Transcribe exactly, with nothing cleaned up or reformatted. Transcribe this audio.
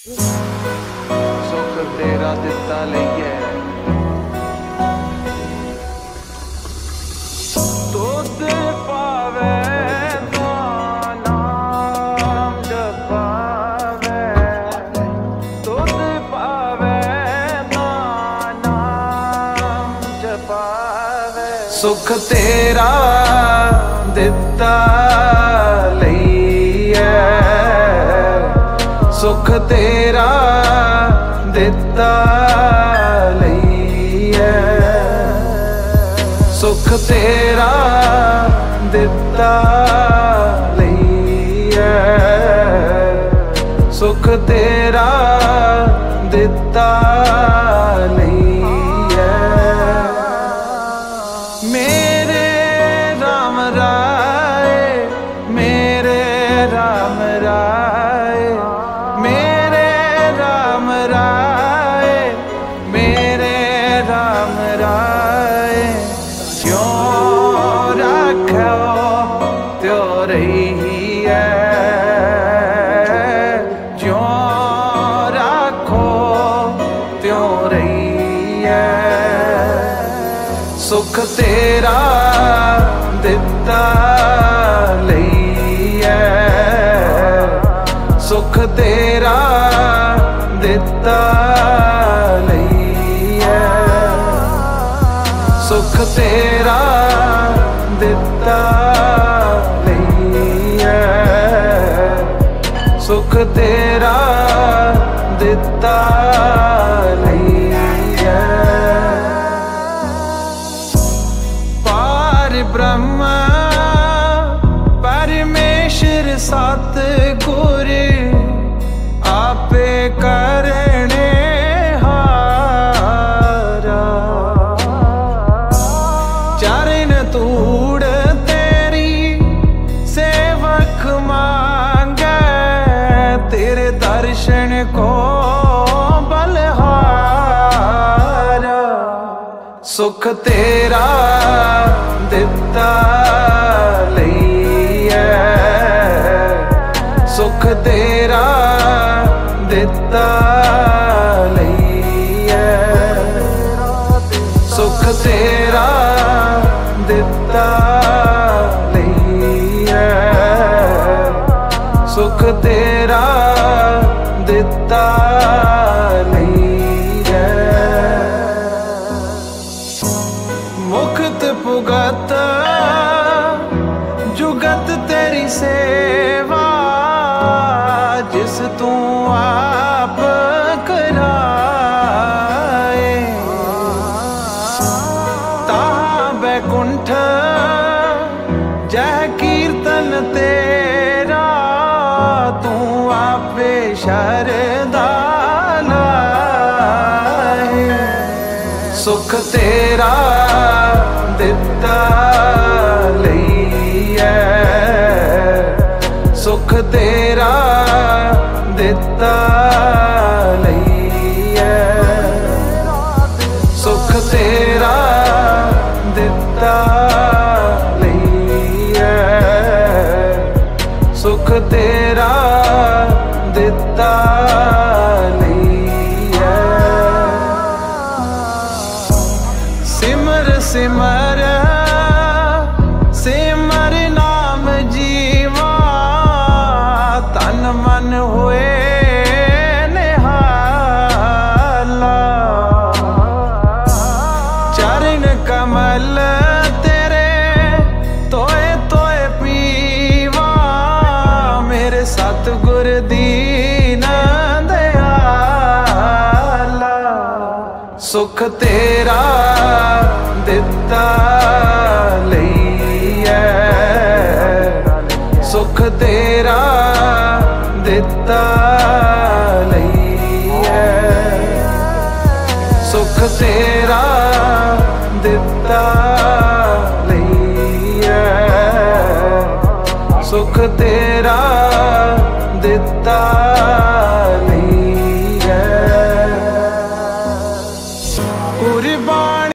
सुख तेरा दिता लईए दुध पावे तो नाम जपावे, दुध पावे तो नाम जपावे। सुख तेरा दिता लईए, सुख तेरा दिता लईए, सुख तेरा दिता लईए, सुख तेरा दिता लईए। मेरे राम राय, मेरे राम राय, मेरे राम राय, मेरे राम राय। क्यों रखो त्यो रही है, क्यों रखो त्यो रही है। सुख तेरा दिता लईए, सुख तेरा दिता लईए, सुख तेरा दिता लईए, सुख तेरा दिता लईए। पार ब्रह्म परमेश्वर सतगुर आपे करने हारा। चरण तूड़ तेरी सेवक मांगे, तेरे दर्शन को बलहारा। सुख तेरा दिता लईए, सुख तेरा दिता लईए, सुख तेरा दिता लईए, सुख तेरा दिता लईए। मुक्त पुगत जुगत तेरी सेवा, जिस तू आप कराए। ताहा बैकुंठ जह कीर्तन तेरा, तू आपे शरदा लाए। सुख तेरा दिता लईए, सुख तेरा दिता लईए, सुख तेरा दिता लईए, सुख तेरा दिता लईए। सिमर सिमर सिमर नाम जीवा, तन मन हुए निहाला। चरण कमल तेरे तोए तोए पीवा, मेरे सतगुर दीन दयाला। सुख तेरा दिता लईए, सुख तेरा दिता लईए, सुख तेरा दिता लईए, सुख तेरा दिता